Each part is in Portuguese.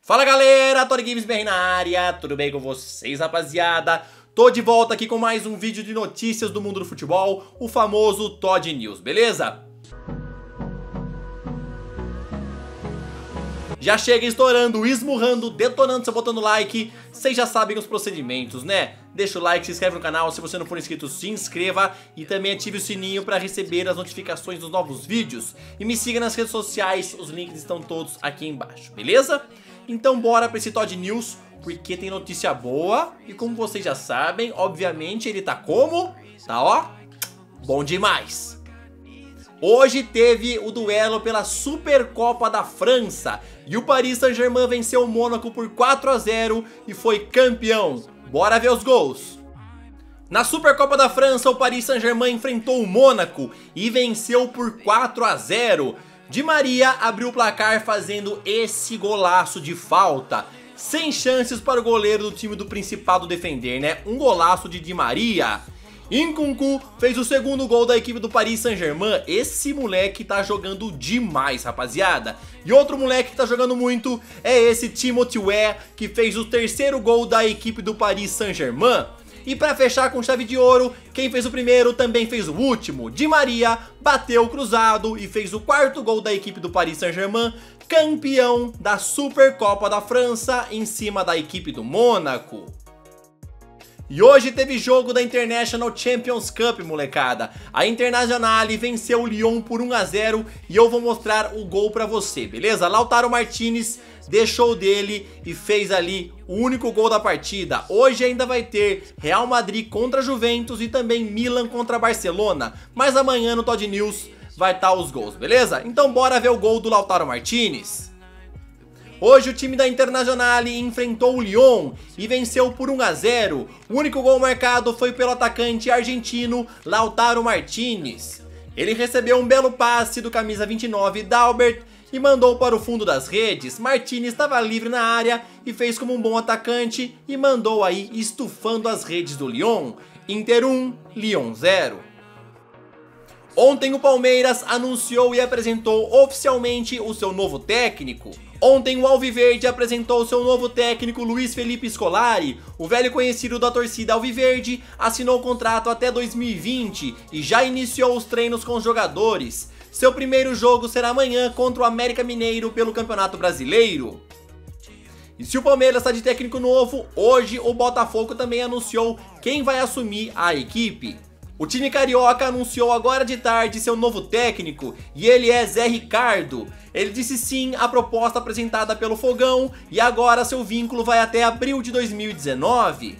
Fala galera, Tony Games BR na área, tudo bem com vocês rapaziada? Tô de volta aqui com mais um vídeo de notícias do mundo do futebol, o famoso Todd News, beleza? Já chega estourando, esmurrando, detonando seu botão do like, vocês já sabem os procedimentos, né? Deixa o like, se inscreve no canal, se você não for inscrito se inscreva e também ative o sininho para receber as notificações dos novos vídeos. E me siga nas redes sociais, os links estão todos aqui embaixo, beleza? Então bora para esse Todd News, porque tem notícia boa e como vocês já sabem, obviamente ele tá como? Tá ó, bom demais! Hoje teve o duelo pela Supercopa da França e o Paris Saint-Germain venceu o Mônaco por 4 a 0 e foi campeão. Bora ver os gols! Na Supercopa da França, o Paris Saint-Germain enfrentou o Mônaco e venceu por 4 a 0. Di Maria abriu o placar fazendo esse golaço de falta. Sem chances para o goleiro do time do Principado defender, né? Um golaço de Di Maria. Nkunku fez o segundo gol da equipe do Paris Saint-Germain. Esse moleque tá jogando demais, rapaziada. E outro moleque que tá jogando muito é esse Timothy Weah, que fez o terceiro gol da equipe do Paris Saint-Germain. E pra fechar com chave de ouro, quem fez o primeiro também fez o último. Di Maria bateu o cruzado e fez o quarto gol da equipe do Paris Saint-Germain, campeão da Supercopa da França em cima da equipe do Mônaco. E hoje teve jogo da International Champions Cup, molecada. A Internazionale venceu o Lyon por 1 a 0 e eu vou mostrar o gol pra você, beleza? Lautaro Martinez deixou dele e fez ali o único gol da partida. Hoje ainda vai ter Real Madrid contra Juventus e também Milan contra Barcelona. Mas amanhã no Todd News vai estar os gols, beleza? Então bora ver o gol do Lautaro Martinez. Hoje o time da Internazionale enfrentou o Lyon e venceu por 1 a 0. O único gol marcado foi pelo atacante argentino Lautaro Martinez. Ele recebeu um belo passe do camisa 29 Dalbert e mandou para o fundo das redes. Martinez estava livre na área e fez como um bom atacante e mandou aí estufando as redes do Lyon. Inter 1, Lyon 0. Ontem o Palmeiras anunciou e apresentou oficialmente o seu novo técnico. Ontem o Alviverde apresentou seu novo técnico Luiz Felipe Scolari. O velho conhecido da torcida Alviverde assinou o contrato até 2020 e já iniciou os treinos com os jogadores. Seu primeiro jogo será amanhã contra o América Mineiro pelo Campeonato Brasileiro. E se o Palmeiras está de técnico novo, hoje o Botafogo também anunciou quem vai assumir a equipe. O time carioca anunciou agora de tarde seu novo técnico e ele é Zé Ricardo. Ele disse sim à proposta apresentada pelo Fogão e agora seu vínculo vai até abril de 2019.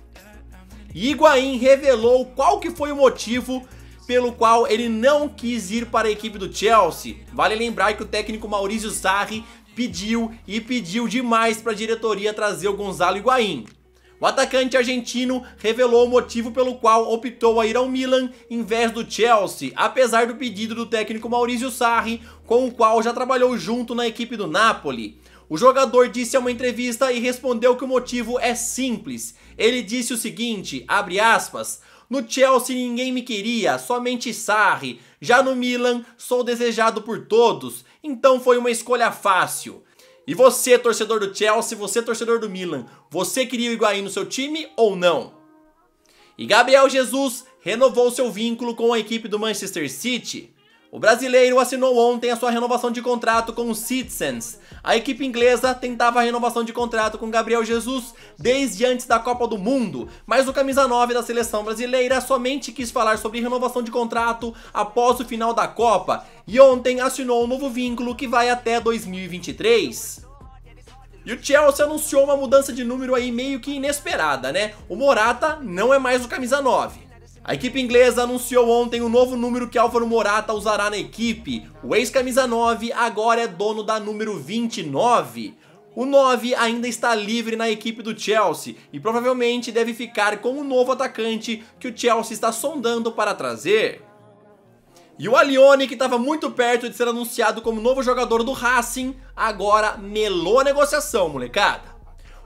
E Higuaín revelou qual que foi o motivo pelo qual ele não quis ir para a equipe do Chelsea. Vale lembrar que o técnico Maurizio Sarri pediu demais para a diretoria trazer o Gonzalo Higuaín. O atacante argentino revelou o motivo pelo qual optou a ir ao Milan em vez do Chelsea, apesar do pedido do técnico Maurizio Sarri, com o qual já trabalhou junto na equipe do Napoli. O jogador disse a uma entrevista e respondeu que o motivo é simples. Ele disse o seguinte, abre aspas, no Chelsea ninguém me queria, somente Sarri. Já no Milan sou desejado por todos, então foi uma escolha fácil. E você, torcedor do Chelsea, você, torcedor do Milan, você queria o Higuaín no seu time ou não? E Gabriel Jesus renovou seu vínculo com a equipe do Manchester City. O brasileiro assinou ontem a sua renovação de contrato com o Citizens. A equipe inglesa tentava a renovação de contrato com Gabriel Jesus desde antes da Copa do Mundo, mas o camisa 9 da seleção brasileira somente quis falar sobre renovação de contrato após o final da Copa e ontem assinou um novo vínculo que vai até 2023. E o Chelsea anunciou uma mudança de número aí meio que inesperada, né? O Morata não é mais o camisa 9. A equipe inglesa anunciou ontem o novo número que Álvaro Morata usará na equipe. O ex-camisa 9 agora é dono da número 29. O 9 ainda está livre na equipe do Chelsea e provavelmente deve ficar com o novo atacante que o Chelsea está sondando para trazer. E o Alione, que estava muito perto de ser anunciado como novo jogador do Racing, agora melou a negociação, molecada.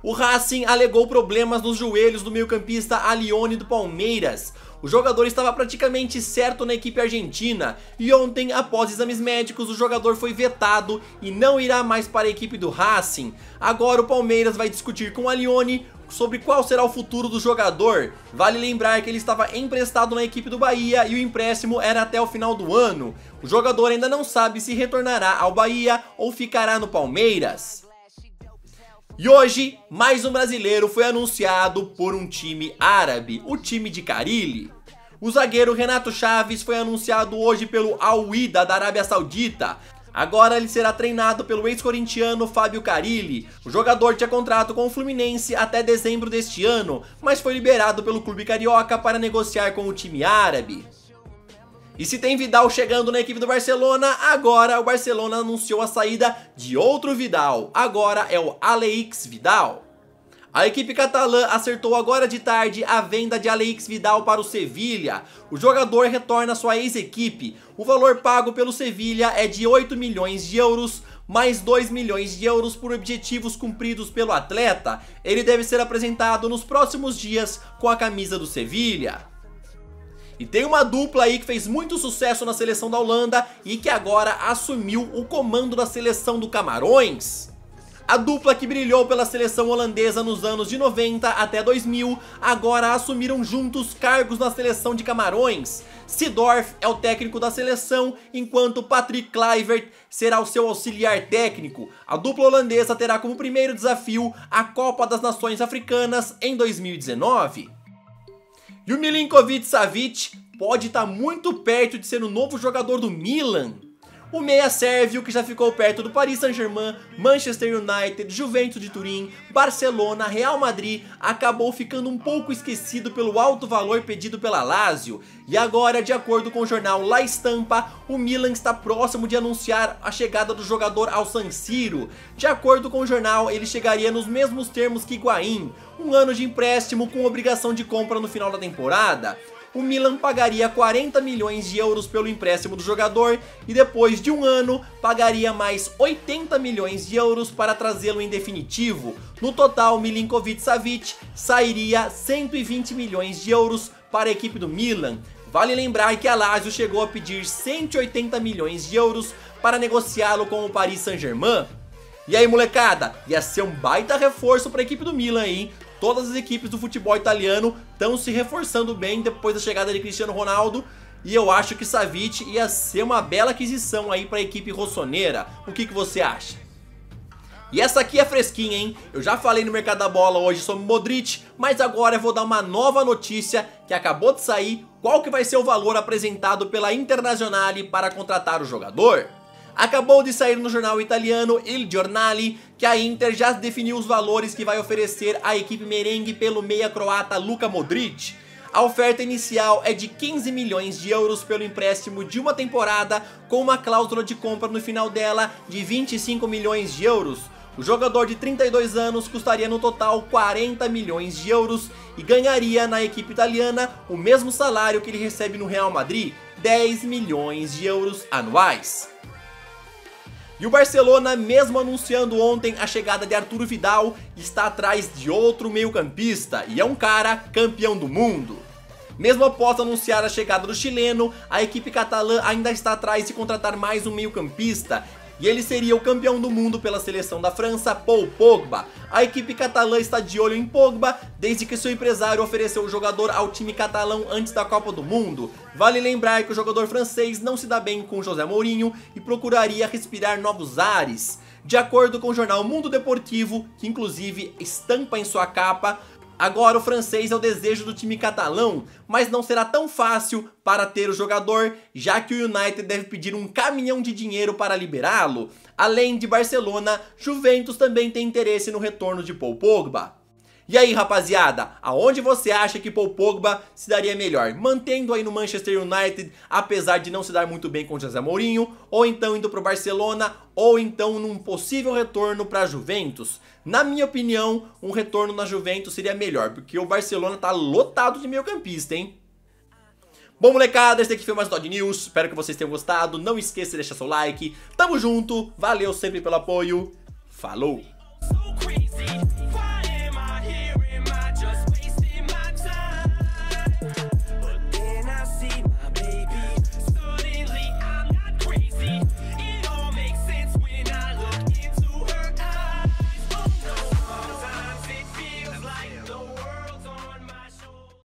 O Racing alegou problemas nos joelhos do meio-campista Alione do Palmeiras. O jogador estava praticamente certo na equipe argentina e ontem, após exames médicos, o jogador foi vetado e não irá mais para a equipe do Racing. Agora o Palmeiras vai discutir com o Alione sobre qual será o futuro do jogador. Vale lembrar que ele estava emprestado na equipe do Bahia e o empréstimo era até o final do ano. O jogador ainda não sabe se retornará ao Bahia ou ficará no Palmeiras. E hoje, mais um brasileiro foi anunciado por um time árabe, o time de Carille. O zagueiro Renato Chaves foi anunciado hoje pelo Al Wihda da Arábia Saudita. Agora ele será treinado pelo ex-corintiano Fábio Carille. O jogador tinha contrato com o Fluminense até dezembro deste ano, mas foi liberado pelo clube carioca para negociar com o time árabe. E se tem Vidal chegando na equipe do Barcelona, agora o Barcelona anunciou a saída de outro Vidal. Agora é o Alex Vidal. A equipe catalã acertou agora de tarde a venda de Alex Vidal para o Sevilla. O jogador retorna à sua ex-equipe. O valor pago pelo Sevilla é de 8 milhões de euros, mais 2 milhões de euros por objetivos cumpridos pelo atleta. Ele deve ser apresentado nos próximos dias com a camisa do Sevilla. E tem uma dupla aí que fez muito sucesso na seleção da Holanda e que agora assumiu o comando da seleção do Camarões. A dupla que brilhou pela seleção holandesa nos anos de 90 até 2000, agora assumiram juntos cargos na seleção de Camarões. Seedorf é o técnico da seleção, enquanto Patrick Kluivert será o seu auxiliar técnico. A dupla holandesa terá como primeiro desafio a Copa das Nações Africanas em 2019. E o Milinkovic-Savic pode estar muito perto de ser o novo jogador do Milan. O meia sérvio, que já ficou perto do Paris Saint-Germain, Manchester United, Juventus de Turim, Barcelona, Real Madrid, acabou ficando um pouco esquecido pelo alto valor pedido pela Lazio. E agora, de acordo com o jornal La Stampa, o Milan está próximo de anunciar a chegada do jogador ao San Siro. De acordo com o jornal, ele chegaria nos mesmos termos que Higuaín, um ano de empréstimo com obrigação de compra no final da temporada. O Milan pagaria 40 milhões de euros pelo empréstimo do jogador e depois de um ano pagaria mais 80 milhões de euros para trazê-lo em definitivo. No total, Milinkovic-Savic sairia 120 milhões de euros para a equipe do Milan. Vale lembrar que a Lazio chegou a pedir 180 milhões de euros para negociá-lo com o Paris Saint-Germain. E aí, molecada, ia ser um baita reforço para a equipe do Milan, hein? Todas as equipes do futebol italiano estão se reforçando bem depois da chegada de Cristiano Ronaldo. E eu acho que Savic ia ser uma bela aquisição aí para a equipe rossoneira. O que você acha? E essa aqui é fresquinha, hein? Eu já falei no Mercado da Bola hoje sobre Modric, mas agora eu vou dar uma nova notícia que acabou de sair. Qual que vai ser o valor apresentado pela Internazionale para contratar o jogador? Acabou de sair no jornal italiano Il Giornale que a Inter já definiu os valores que vai oferecer à equipe merengue pelo meia croata Luka Modric. A oferta inicial é de 15 milhões de euros pelo empréstimo de uma temporada, com uma cláusula de compra no final dela de 25 milhões de euros. O jogador de 32 anos custaria no total 40 milhões de euros e ganharia na equipe italiana o mesmo salário que ele recebe no Real Madrid, 10 milhões de euros anuais. E o Barcelona, mesmo anunciando ontem a chegada de Arturo Vidal, está atrás de outro meio-campista, e é um cara campeão do mundo. Mesmo após anunciar a chegada do chileno, a equipe catalã ainda está atrás de contratar mais um meio-campista, e ele seria o campeão do mundo pela seleção da França, Paul Pogba. A equipe catalã está de olho em Pogba, desde que seu empresário ofereceu o jogador ao time catalão antes da Copa do Mundo. Vale lembrar que o jogador francês não se dá bem com José Mourinho e procuraria respirar novos ares. De acordo com o jornal Mundo Deportivo, que inclusive estampa em sua capa, agora o francês é o desejo do time catalão, mas não será tão fácil para ter o jogador, já que o United deve pedir um caminhão de dinheiro para liberá-lo. Além de Barcelona, Juventus também tem interesse no retorno de Paul Pogba. E aí, rapaziada, aonde você acha que Paul Pogba se daria melhor? Mantendo aí no Manchester United, apesar de não se dar muito bem com José Mourinho, ou então indo para o Barcelona, ou então num possível retorno para a Juventus? Na minha opinião, um retorno na Juventus seria melhor, porque o Barcelona tá lotado de meio-campista, hein? Bom, molecada, esse aqui foi mais um Todd News, espero que vocês tenham gostado, não esqueça de deixar seu like, tamo junto, valeu sempre pelo apoio, falou!